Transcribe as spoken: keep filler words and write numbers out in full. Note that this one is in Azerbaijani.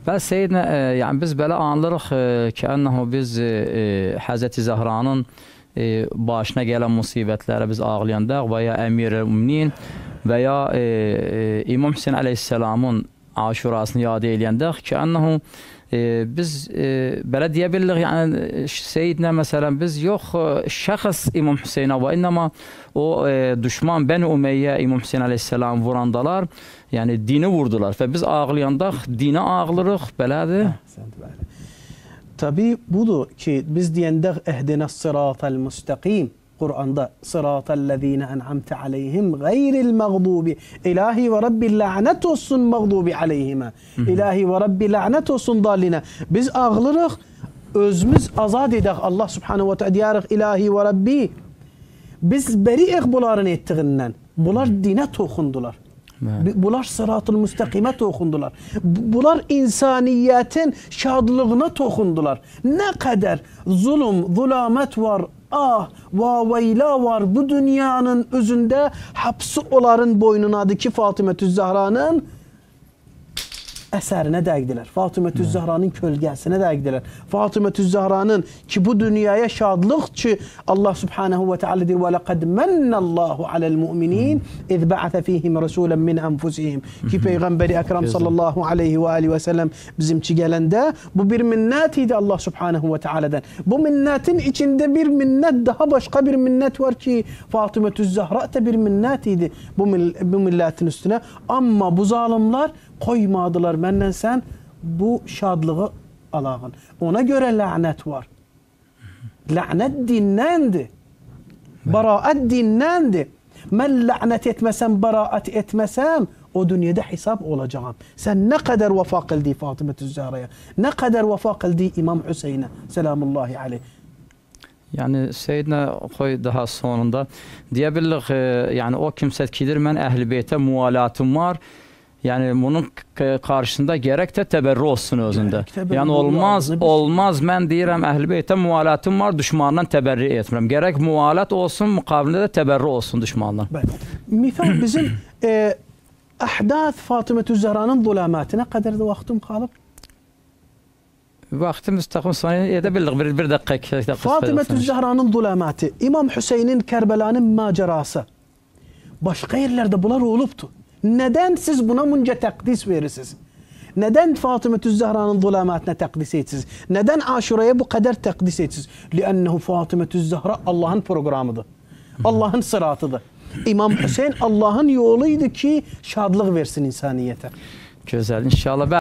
Bəli Seyyidinə, e, yəni biz belə anlarıq e, ki, ənəhu biz e, Həzrəti Zəhranın e, başına gələn musibətlərə biz ağlayandaq və ya Əmir-i-Müminin və ya e, e, İmam Hüseyin əleyhisselamın aşurasını yad eləyəndək ki, ənəhu e, biz e, belə deyə bilirik, yəni Seyyidinə məsələn biz yox şəxs İmam Hüseynə və innəma o e, düşman Bəni Umeyyə İmam Hüseyin əleyhisselam vurandalar, yəni dini vurdular və biz ağlayandaq dinə ağlırıq, belədir. Tabii budur ki, biz deyəndək ehdinəs sıratal müstəqim, Qur'anda sıratallezine en'amte aleyhim gayril mağdubi, ilahi ve rabbi la'net olsun mağdubi aleyhime, ilahi ve rabbi la'net olsun daline. Biz ağlırıq, özümüz azad edək, Allah subhanahu wa ta'ala deyərək ilahi ve rabbi, biz beriq bunların ettiğindən, bunlar dinə toxundular. Bunlar sırat-ı müstakime toxundular. Bunlar insaniyetin şadlığına toxundular. Ne kadar zulüm, zulamet var, ah, vaveyla var bu dünyanın özünde, hapsi onların boynunadır ki Fatıma-tü Zəhra'nın əsərinə dəqiqdilər. Fatıma-tü Zəhra'nın kölgəsinə dəqiqdilər. Fatıma-tü Zəhra'nın ki bu dünyaya şadlıq ki Allah subhanahu ve teala deyir və ləqəd mənnəllahu aləl-mü'minin iz bə'ətə fihim rəsulən min ənfusihim ki Peyğəmbəri Əkrəm sallallahu aleyhi və aleyhi və səlləm bizimçi gələndə bu bir minnət idi Allah subhanahu ve teala'dan. Bu minnetin içinde bir minnet daha başka bir minnet var ki Fatıma-tü Zəhra da bir minnet idi bu, mill bu milletin üstüne, ama bu zalimler koymadılar məndən sən bu şadlığı alağın. Ona göre lanet var. Lanet dinnəndir. Baraat dinnəndir. Mən lanet etməsəm, baraat etməsəm o dünyada hesap olacağım. Sen ne kadar vefa qildi Fatıma-tü Zəhra'ya, ne kadar vefa qildi İmam Hüseyin'e selamullahi aleyh. Yani Seyyidinə qoy daha sonunda deyə bilirik, e, yani o kimsə kidir mən Əhl-i Beytə mualatım var. Yani bunun karşısında gerek de təbərrü olsun özündə. Yani olmaz, olmaz mən deyirəm Əhl-i Beytə mualatım var, düşmandan təbərrü etmirəm. Gerek mualat olsun, müqabilində də təbərrü olsun düşmandan. Misal bizim e, əhdath Fatıma-tü Zəhra'nın zulamatına qədər də vaxtım qalıb. Vaxtımız təxmin saniyə edə bildik, bir, bir dəqiqə. Fatıma-tü Zəhra'nın zulamatı, İmam Hüseyin'in Kərbəlanın macerası, başqa yerlərdə bunlar olubdu. Neden siz buna bunca təqdis verirsiniz? Neden Fatıma-tü Zəhra'nın zulamatına təqdis etsiniz? Neden Aşura'ya bu kadar təqdis etsiniz? Li'annehu Fatıma-tü Zəhra Allah'ın programıdır. Allah'ın sıratıdır. İmam Hüseyin Allah'ın yoluydu ki şadlıq versin insaniyete. Güzel, inşallah.